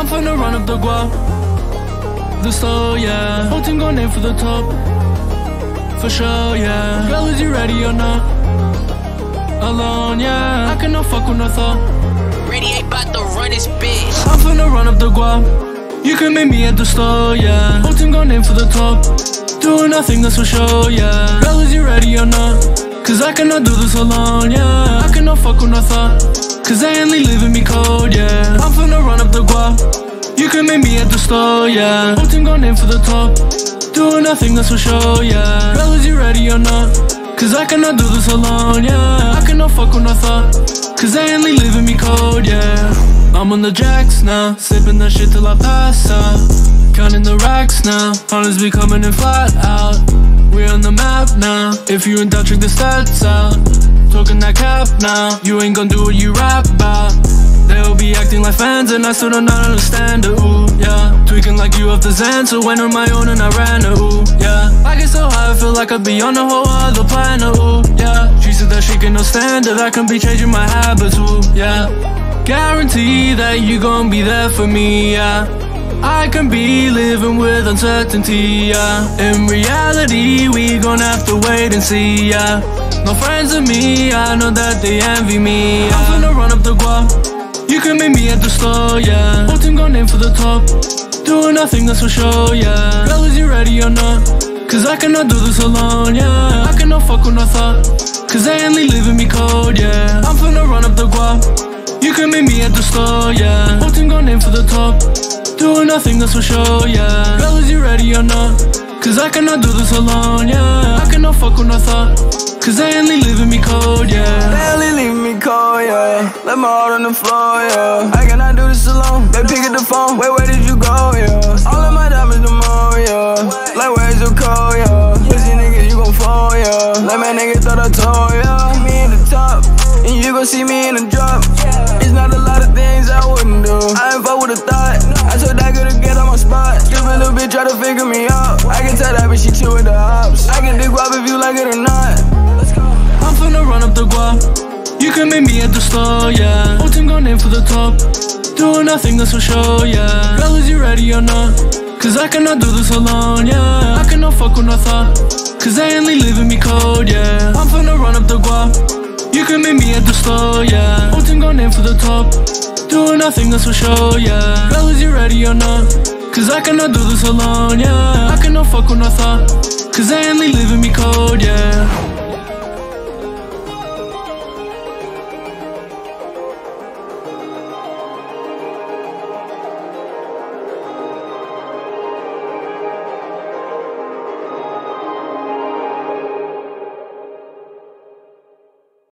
I'm finna run up the guap, the store, yeah. Whole team gon' aim for the top, for sure, yeah. Girl, is you ready or not? Alone, yeah. I cannot fuck with no thought. Ready, ain't bout to run this bitch. I'm finna run up the guap. You can meet me at the store, yeah. Whole team gon' aim for the top, doing nothing, that's for sure, yeah. Girl, is you ready or not? Cause I cannot do this alone, yeah. I cannot fuck with no thought, cause they only leaving me cold, yeah. I'm finna run up the guap. You can meet me at the store, yeah. Whole team gon' aim for the top, doing nothing, that's for sure, yeah. Girl, is you ready or not? Cause I cannot do this alone, yeah. I cannot fuck with no thought, cause they only leaving me cold, yeah. I'm on the jacks now, sipping that shit till I pass out. Counting the racks now, hunters be coming in flat out. We're on the map now, if you in doubt check the stats out. Talking that cap now, you ain't gon' do what you rap about. They'll be acting like fans and I still don't understand it, ooh, yeah. Tweaking like you off the Xan, so went on my own and I ran it, ooh, yeah. I get so high, I feel like I'd be on a whole other planet, ooh, yeah. She said that she cannot stand it, I can be changing my habits, ooh, yeah. Guarantee that you gon' be there for me, yeah. I can be living with uncertainty, yeah. In reality, we gon' have to wait and see, yeah. No friends of me, I know that they envy me, yeah. I'm finna run up the guap. You can meet me at the store, yeah. Whole team gon' aim for the top, doing nothing, that's for sure, yeah. Girl, is you ready or not? Cause I cannot do this alone, yeah. I cannot fuck with no thought, cause they only leaving me cold, yeah. I'm finna run up the guap. You can meet me at the store, yeah. Whole team gon' aim for the top, doing nothing, that's for sure, yeah. Girl, is you ready or not? Cause I cannot do this alone, yeah. I cannot fuck with no thought, cause they only leaving me cold, yeah. They only leave me cold, yeah. Let my heart on the floor, yeah. I cannot do this alone. Baby, pick up the phone. Wait, where did you go, yeah? All of my diamonds the more, yeah. Like, where's your code, yeah? Pussy nigga, you gon' fall, yeah. Like, my nigga thought I told, yeah. See me in the top, and you gon' see me in the drop. It's not a lot of things I wouldn't do. I ain't fuck with a thought. I told that girl to get on my spot. Stupid little bitch try to figure me out. I can tell that bitch she chill with the hops. I can dig guap if you like it or not. I'm finna run up the guap. You can meet me at the store, yeah. Whole team gon' aim for the top, doing nothing, that's for sure, yeah. Girl, is you ready or not? Cause I cannot do this alone, yeah. I cannot fuck with no thought, cause they only leaving me cold, yeah. I'm finna run up the guap. You can meet me at the store, yeah. Whole team gon' aim for the top, doing nothing, that's for sure, yeah. Girl, is you ready or not? Cause I cannot do this alone, yeah. I cannot fuck with no thought, cause they only leaving me cold, yeah.